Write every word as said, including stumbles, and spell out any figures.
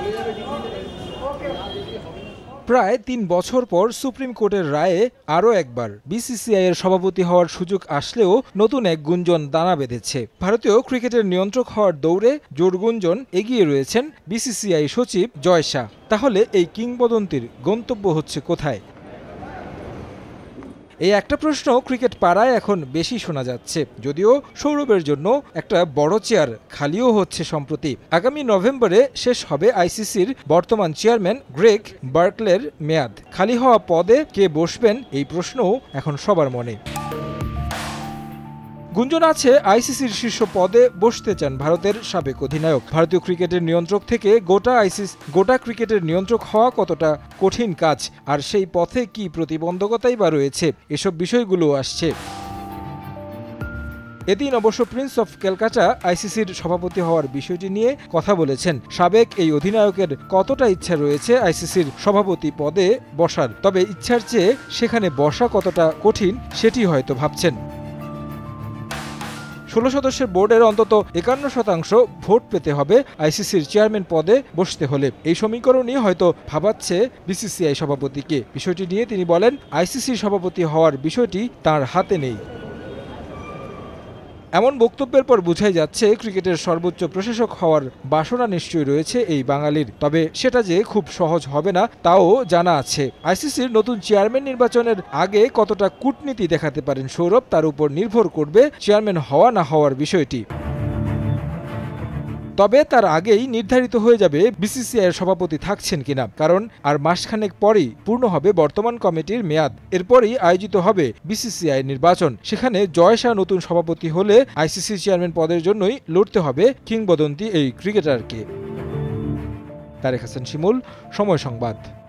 প্রায় তিন বছর পর সুপ্রিম কোর্টের রায়ে আরও একবার বিসিসিআই এর সভাপতি হওয়ার সুযোগ আসলেও নতুন এক গুঞ্জন দানা বেঁধেছে। ভারতীয় ক্রিকেটের নিয়ন্ত্রক হওয়ার দৌড়ে জোর গুঞ্জন এগিয়ে রয়েছেন বিসিসিআই সচিব জয় শাহ। তাহলে এই কিংবদন্তির গন্তব্য হচ্ছে কোথায়? এই একটা প্রশ্ন ক্রিকেট পাড়ায় এখন বেশি শোনা যাচ্ছে, যদিও সৌরভের জন্য একটা বড় চেয়ার খালিও হচ্ছে সম্প্রতি। আগামী নভেম্বরে শেষ হবে আইসিসির বর্তমান চেয়ারম্যান গ্রেগ বার্কলের মেয়াদ। খালি হওয়া পদে কে বসবেন এই প্রশ্নও এখন সবার মনে। গুঞ্জন আছে আইসিসির শীর্ষ পদে বসতে চান ভারতের সাবেক অধিনায়ক। ভারতীয় ক্রিকেটের নিয়ন্ত্রক থেকে গোটা আইসিসি গোটা ক্রিকেটের নিয়ন্ত্রক হওয়া কতটা কঠিন কাজ, আর সেই পথে কি প্রতিবন্ধকতাই বা রয়েছে, এসব বিষয়গুলো আসছে। এদিন অবশ্য প্রিন্স অফ ক্যালকাটা আইসিসির সভাপতি হওয়ার বিষয়টি নিয়ে কথা বলেছেন। সাবেক এই অধিনায়কের কতটা ইচ্ছা রয়েছে আইসিসির সভাপতি পদে বসার, তবে ইচ্ছার চেয়ে সেখানে বসা কতটা কঠিন সেটি হয়তো ভাবছেন। ষোলো সদস্যের বোর্ডের অন্তত একান্ন শতাংশ ভোট পেতে হবে আইসিসির চেয়ারম্যান পদে বসতে হলে। এই সমীকরণই হয়তো ভাবাচ্ছে বিসিসিআই সভাপতিকে। বিষয়টি নিয়ে তিনি বলেন, আইসিসির সভাপতি হওয়ার বিষয়টি তার হাতে নেই। এমন বক্তব্যের পর বোঝাই যাচ্ছে ক্রিকেটের সর্বোচ্চ প্রশাসক হওয়ার বাসনা নিশ্চয়ই রয়েছে এই বাঙালির। তবে সেটা যে খুব সহজ হবে না তাও জানা আছে। আইসিসির নতুন চেয়ারম্যান নির্বাচনের আগে কতটা কূটনীতি দেখাতে পারেন সৌরভ, তার উপর নির্ভর করবে চেয়ারম্যান হওয়া না হওয়ার বিষয়টি। তবে তার আগেই নির্ধারিত হয়ে যাবে বিসিসিআই এর সভাপতি থাকছেন কিনা, কারণ আর মাসখানেক পরেই পূর্ণ হবে বর্তমান কমিটির মেয়াদ। এরপরই আয়োজিত হবে বিসিসিআই নির্বাচন। সেখানে জয় শাহ নতুন সভাপতি হলে আইসিসি চেয়ারম্যান পদের জন্যই লড়তে হবে কিংবদন্তি এই ক্রিকেটারকে। তারেক হাসান শিমুল, সময় সংবাদ।